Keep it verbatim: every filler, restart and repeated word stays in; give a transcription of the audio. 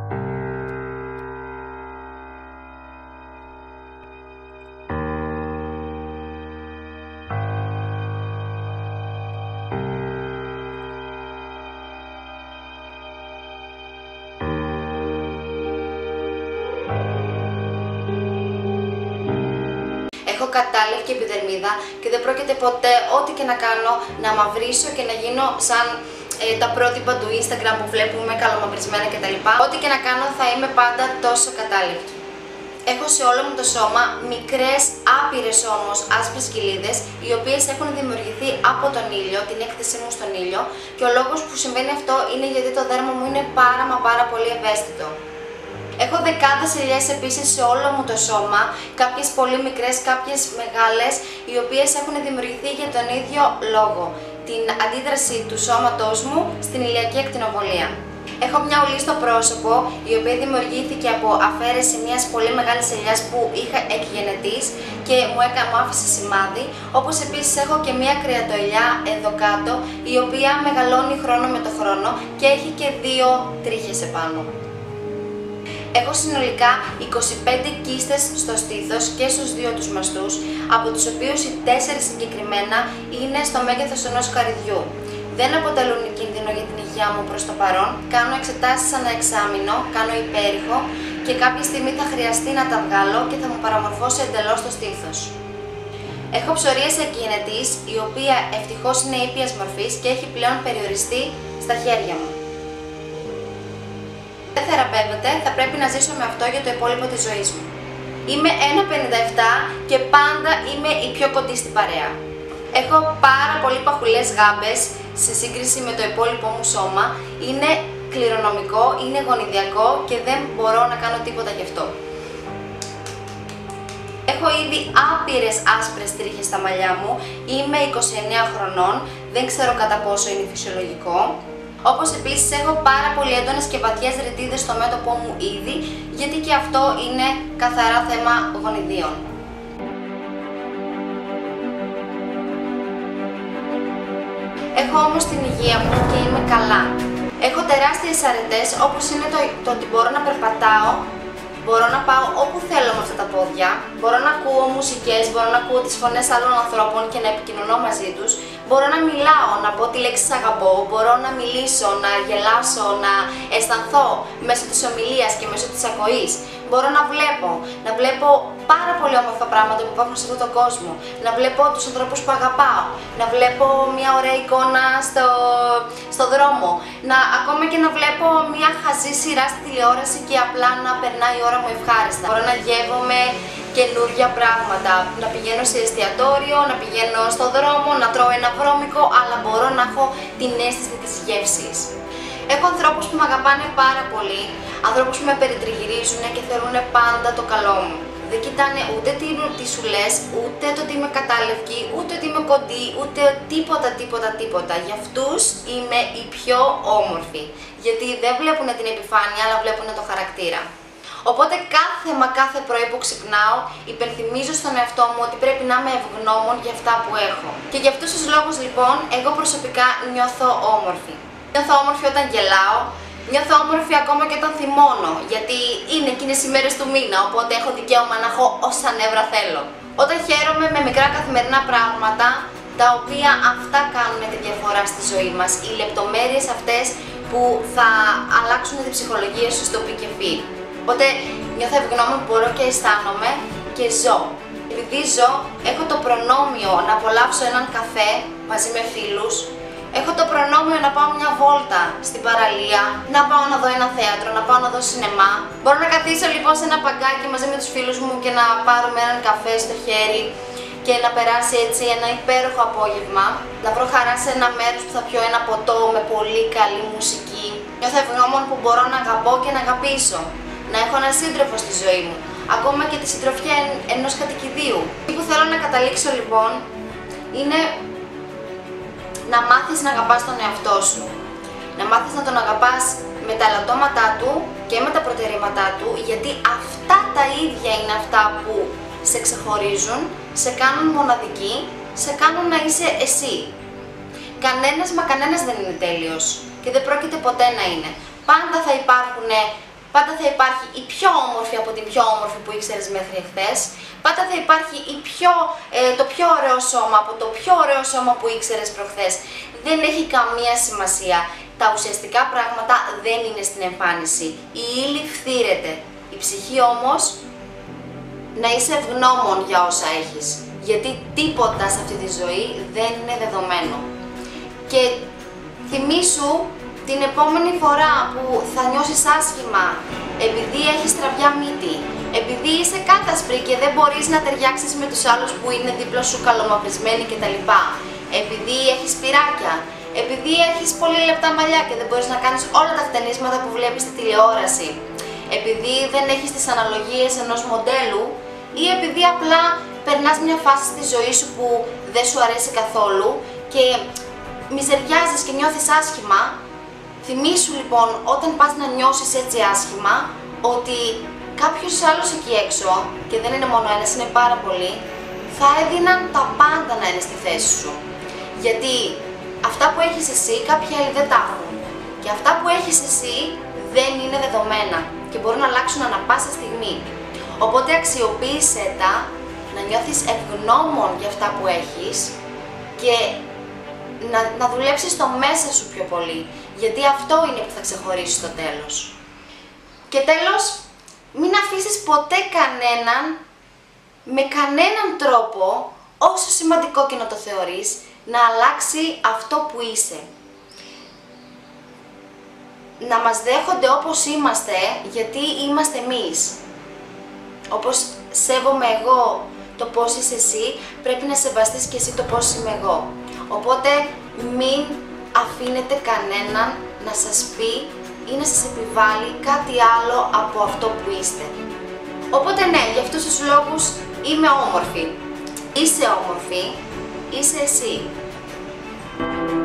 Έχω κατάλευκη επιδερμίδα και δεν πρόκειται ποτέ ό,τι και να κάνω να μαυρίσω και να γίνω σαν ε, τα πρότυπα του Instagram που βλέπουμε καλομαυρισμένα κτλ. Ό,τι και να κάνω θα είμαι πάντα τόσο κατάλευκη. Έχω σε όλο μου το σώμα μικρές, άπειρες όμως άσπρες κοιλίδες, οι οποίες έχουν δημιουργηθεί από τον ήλιο, την έκθεσή μου στον ήλιο, και ο λόγος που συμβαίνει αυτό είναι γιατί το δέρμα μου είναι πάρα μα πάρα πολύ ευαίσθητο. Έχω δεκάδες ελιές επίσης σε όλο μου το σώμα, κάποιες πολύ μικρές, κάποιες μεγάλες, οι οποίες έχουν δημιουργηθεί για τον ίδιο λόγο, την αντίδραση του σώματός μου στην ηλιακή ακτινοβολία. Έχω μια ουλή στο πρόσωπο, η οποία δημιουργήθηκε από αφαίρεση μιας πολύ μεγάλης ελιάς που είχα εκγενετής και μου, έκα, μου άφησε σημάδι, όπως επίσης έχω και μια κρεατοελιά εδώ κάτω, η οποία μεγαλώνει χρόνο με το χρόνο και έχει και δύο τρίχες επάνω. Έχω συνολικά είκοσι πέντε κίστες στο στήθος και στους δύο τους μαστούς, από τους οποίους οι τέσσερις συγκεκριμένα είναι στο μέγεθος ενός καρυδιού. Δεν αποτελούν κίνδυνο για την υγεία μου προς το παρόν, κάνω εξετάσεις ανά εξάμηνο, κάνω υπέρηχο και κάποια στιγμή θα χρειαστεί να τα βγάλω και θα μου παραμορφώσει εντελώς το στήθος. Έχω ψωρίες εκγενετής, η οποία ευτυχώς είναι ήπιας μορφής και έχει πλέον περιοριστεί στα χέρια μου. Δεν θεραπεύεται, θα πρέπει να ζήσω με αυτό για το υπόλοιπο της ζωής μου. Είμαι ένα πενήντα επτά και πάντα είμαι η πιο κοντή στην παρέα. Έχω πάρα πολύ παχουλές γάμπες σε σύγκριση με το υπόλοιπο μου σώμα. Είναι κληρονομικό, είναι γονιδιακό και δεν μπορώ να κάνω τίποτα γι' αυτό. Έχω ήδη άπειρες άσπρες τρίχες στα μαλλιά μου, είμαι είκοσι εννέα χρονών, δεν ξέρω κατά πόσο είναι φυσιολογικό. Όπως επίσης έχω πάρα πολύ έντονες και βαθιές ρητίδες στο μέτωπό μου ήδη, γιατί και αυτό είναι καθαρά θέμα γονιδίων. Έχω όμως την υγεία μου και είμαι καλά. Έχω τεράστιες αρετές, όπως είναι το, το ότι μπορώ να περπατάω, μπορώ να πάω όπου θέλω με αυτά τα πόδια, μπορώ να ακούω μουσικές, μπορώ να ακούω τις φωνές άλλων ανθρώπων και να επικοινωνώ μαζί τους, μπορώ να μιλάω, να πω τη λέξη αγαπώ, μπορώ να μιλήσω, να γελάσω, να αισθανθώ μέσω της ομιλίας και μέσω της ακοής. Μπορώ να βλέπω, να βλέπω πάρα πολύ όμορφα πράγματα που υπάρχουν σε αυτόν τον κόσμο, να βλέπω τους ανθρώπους που αγαπάω, να βλέπω μια ωραία εικόνα στο, στο δρόμο, να, ακόμα και να βλέπω μια χαζή σειρά στη τηλεόραση και απλά να περνάει η ώρα μου ευχάριστα. Μπορώ να γεύομαι καινούργια πράγματα, να πηγαίνω σε εστιατόριο, να πηγαίνω στο δρόμο, να τρώω ένα βρώμικο, αλλά μπορώ να έχω την αίσθηση της γεύσης. Έχω ανθρώπους που με αγαπάνε πάρα πολύ, ανθρώπους που με περιτριγυρίζουν και θέλουν πάντα το καλό μου. Δεν κοιτάνε ούτε τι σου λες, ούτε το ότι είμαι κατάλευκη, ούτε ότι είμαι κοντή, ούτε τίποτα τίποτα τίποτα. Για αυτούς είμαι η πιο όμορφη, γιατί δεν βλέπουν την επιφάνεια, αλλά βλέπουν το χαρακτήρα. Οπότε κάθε μα κάθε πρωί που ξυπνάω, υπενθυμίζω στον εαυτό μου ότι πρέπει να είμαι ευγνώμων για αυτά που έχω. Και για αυτούς τους λόγους λοιπόν, εγώ προσωπικά νιώθω όμορφη. Νιώθω όμορφη όταν γελάω, νιώθω όμορφη ακόμα και όταν θυμώνω, γιατί είναι εκείνες οι μέρες του μήνα, οπότε έχω δικαίωμα να έχω όσα νεύρα θέλω. Όταν χαίρομαι με μικρά καθημερινά πράγματα, τα οποία αυτά κάνουν τη διαφορά στη ζωή μας, οι λεπτομέρειες αυτές που θα αλλάξουν τη ψυχολογία σου στο πι και φι. Οπότε νιώθω ευγνώμων που μπορώ και αισθάνομαι και ζω. Επειδή ζω, έχω το προνόμιο να απολαύσω έναν καφέ μαζί με φίλους. Έχω το προνόμιο να πάω μια βόλτα στην παραλία, να πάω να δω ένα θέατρο, να πάω να δω σινεμά. Μπορώ να καθίσω λοιπόν σε ένα παγκάκι μαζί με τους φίλους μου και να πάρουμε έναν καφέ στο χέρι και να περάσει έτσι ένα υπέροχο απόγευμα. Να βρω χαρά σε ένα μέρος που θα πιω ένα ποτό με πολύ καλή μουσική. Νιώθω ευγνώμων που μπορώ να αγαπώ και να αγαπήσω. Να έχω έναν σύντροφο στη ζωή μου, ακόμα και τη συντροφιά εν, ενός κατοικιδίου. Τι που θέλω να καταλήξω λοιπόν είναι να μάθεις να αγαπάς τον εαυτό σου. Να μάθεις να τον αγαπάς με τα ελαττώματά του και με τα προτερήματά του, γιατί αυτά τα ίδια είναι αυτά που σε ξεχωρίζουν, σε κάνουν μοναδική, σε κάνουν να είσαι εσύ. Κανένας μα κανένας δεν είναι τέλειος και δεν πρόκειται ποτέ να είναι. Πάντα θα υπάρχουν Πάντα θα υπάρχει η πιο όμορφη από την πιο όμορφη που ήξερες μέχρι εχθές. Πάντα θα υπάρχει η πιο, ε, το πιο ωραίο σώμα από το πιο ωραίο σώμα που ήξερες προχθές. Δεν έχει καμία σημασία. Τα ουσιαστικά πράγματα δεν είναι στην εμφάνιση. Η ύλη φθήρεται. Η ψυχή όμως, να είσαι ευγνώμων για όσα έχεις. Γιατί τίποτα σε αυτή τη ζωή δεν είναι δεδομένο. Και θυμήσου την επόμενη φορά που θα νιώσεις άσχημα επειδή έχεις τραβιά μύτη, επειδή είσαι κάτασπρη και δεν μπορείς να ταιριάξεις με τους άλλους που είναι δίπλα σου καλομαυρισμένοι κτλ. Επειδή έχεις πυράκια, επειδή έχεις πολύ λεπτά μαλλιά και δεν μπορείς να κάνεις όλα τα χτενίσματα που βλέπεις στη τηλεόραση, επειδή δεν έχεις τις αναλογίες ενός μοντέλου ή επειδή απλά περνάς μια φάση στη ζωή σου που δεν σου αρέσει καθόλου και μιζεριάζεις και νιώθεις άσχημα, θυμήσου λοιπόν όταν πας να νιώσεις έτσι άσχημα ότι κάποιος άλλος εκεί έξω, και δεν είναι μόνο ένας, είναι πάρα πολλοί, θα έδιναν τα πάντα να είναι στη θέση σου. Γιατί αυτά που έχεις εσύ κάποιοι άλλοι δεν τα έχουν. Και αυτά που έχεις εσύ δεν είναι δεδομένα και μπορούν να αλλάξουν ανα πάσα στιγμή. Οπότε αξιοποίησέ τα, να νιώθεις ευγνώμων για αυτά που έχεις και να, να δουλέψεις το μέσα σου πιο πολύ. Γιατί αυτό είναι που θα ξεχωρίσει στο τέλος. Και τέλος, μην αφήσεις ποτέ κανέναν, με κανέναν τρόπο, όσο σημαντικό και να το θεωρείς, να αλλάξει αυτό που είσαι. Να μας δέχονται όπως είμαστε, γιατί είμαστε εμείς. Όπως σέβομαι εγώ το πώς είσαι εσύ, πρέπει να σεβαστείς και εσύ το πώς είμαι εγώ. Οπότε μην αφήνετε κανέναν να σας πει ή να σας επιβάλλει κάτι άλλο από αυτό που είστε. Οπότε ναι, για αυτούς τους λόγους είμαι όμορφη. Είσαι όμορφη, είσαι εσύ.